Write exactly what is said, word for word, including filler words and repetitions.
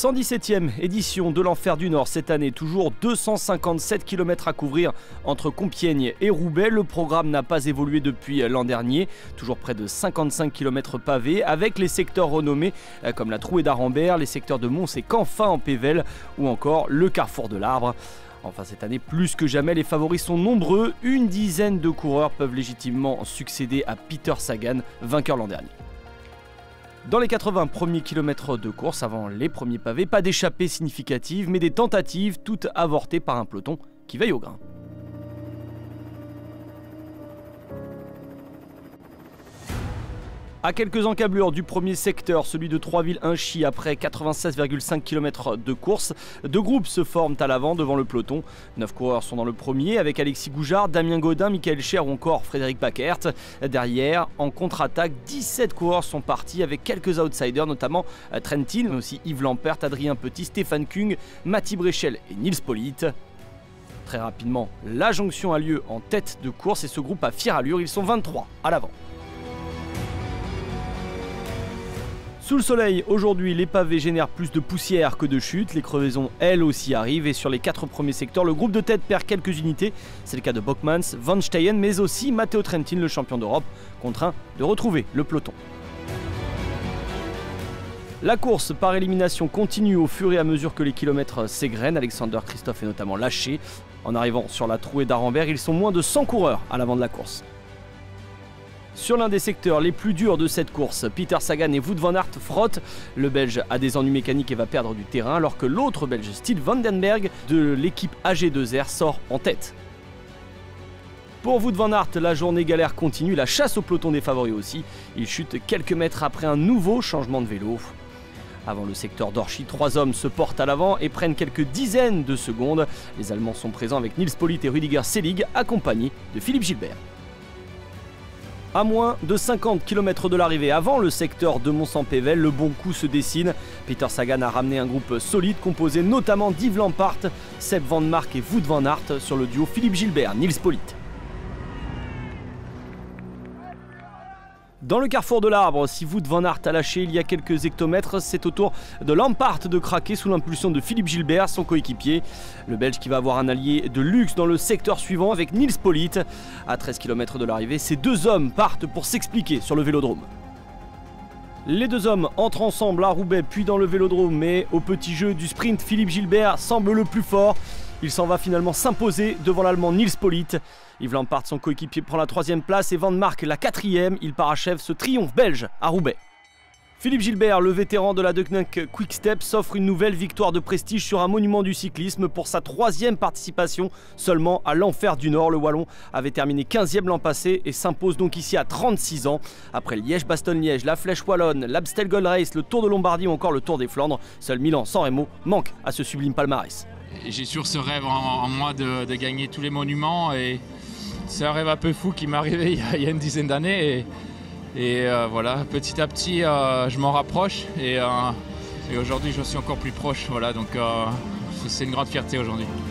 cent dix-septième édition de l'Enfer du Nord cette année, toujours deux cent cinquante-sept kilomètres à couvrir entre Compiègne et Roubaix. Le programme n'a pas évolué depuis l'an dernier, toujours près de cinquante-cinq kilomètres pavés avec les secteurs renommés comme la Trouée d'Arambert, les secteurs de Mons et Canfin en Pével ou encore le Carrefour de l'Arbre. Enfin cette année, plus que jamais, les favoris sont nombreux. Une dizaine de coureurs peuvent légitimement succéder à Peter Sagan, vainqueur l'an dernier. Dans les quatre-vingts premiers kilomètres de course, avant les premiers pavés, pas d'échappée significative, mais des tentatives toutes avortées par un peloton qui veille au grain. À quelques encablures du premier secteur, celui de Troisville-Inchy, après quatre-vingt-seize virgule cinq kilomètres de course, deux groupes se forment à l'avant devant le peloton. Neuf coureurs sont dans le premier avec Alexis Goujard, Damien Gaudin, Michael Scher ou encore Frédéric Paquert. Derrière, en contre-attaque, dix-sept coureurs sont partis avec quelques outsiders, notamment Trentin, mais aussi Yves Lampert, Adrien Petit, Stéphane Kung, Matti Bréchel et Nils Politt. Très rapidement, la jonction a lieu en tête de course et ce groupe a fière allure, ils sont vingt-trois à l'avant. Sous le soleil, aujourd'hui, les pavés génèrent plus de poussière que de chute. Les crevaisons, elles aussi, arrivent. Et sur les quatre premiers secteurs, le groupe de tête perd quelques unités. C'est le cas de Bockmans, Van Steyen, mais aussi Matteo Trentin, le champion d'Europe, contraint de retrouver le peloton. La course par élimination continue au fur et à mesure que les kilomètres s'égrènent. Alexander Christophe est notamment lâché. En arrivant sur la Trouée d'Arambert, ils sont moins de cent coureurs à l'avant de la course. Sur l'un des secteurs les plus durs de cette course, Peter Sagan et Wout van Aert frottent. Le Belge a des ennuis mécaniques et va perdre du terrain, alors que l'autre Belge, Steve Vandenberg, de l'équipe A G deux R, sort en tête. Pour Wout van Aert, la journée galère continue, la chasse au peloton des favoris aussi. Il chute quelques mètres après un nouveau changement de vélo. Avant le secteur d'Orchy, trois hommes se portent à l'avant et prennent quelques dizaines de secondes. Les Allemands sont présents avec Nils Politt et Rüdiger Selig, accompagnés de Philippe Gilbert. À moins de cinquante kilomètres de l'arrivée, avant le secteur de Mons-en-Pével, le bon coup se dessine. Peter Sagan a ramené un groupe solide composé notamment d'Yves Lampart, Sepp Van Mark et Wout van Aert sur le duo Philippe Gilbert-Nils Politt. Dans le Carrefour de l'Arbre, si Wout van Aert a lâché il y a quelques hectomètres, c'est au tour de Lampart de craquer sous l'impulsion de Philippe Gilbert, son coéquipier. Le Belge qui va avoir un allié de luxe dans le secteur suivant avec Nils Politt. À treize kilomètres de l'arrivée, ces deux hommes partent pour s'expliquer sur le vélodrome. Les deux hommes entrent ensemble à Roubaix puis dans le vélodrome, mais au petit jeu du sprint, Philippe Gilbert semble le plus fort. Il s'en va finalement s'imposer devant l'Allemand Nils Politt. Yves Lampart, son coéquipier, prend la troisième place et Van Mark la quatrième. Il parachève ce triomphe belge à Roubaix. Philippe Gilbert, le vétéran de la Deceuninck Quick Step, s'offre une nouvelle victoire de prestige sur un monument du cyclisme pour sa troisième participation seulement à l'Enfer du Nord. Le Wallon avait terminé quinzième l'an passé et s'impose donc ici à trente-six ans. Après Liège-Bastogne-Liège, la Flèche Wallonne, l'Amstel Gold Race, le Tour de Lombardie ou encore le Tour des Flandres, seul Milan-San Remo manque à ce sublime palmarès. J'ai toujours ce rêve en, en moi de, de gagner tous les monuments et c'est un rêve un peu fou qui m'est arrivé il y a, il y a une dizaine d'années et, et euh, voilà, petit à petit euh, je m'en rapproche et, euh, et aujourd'hui je suis encore plus proche, voilà, donc euh, c'est une grande fierté aujourd'hui.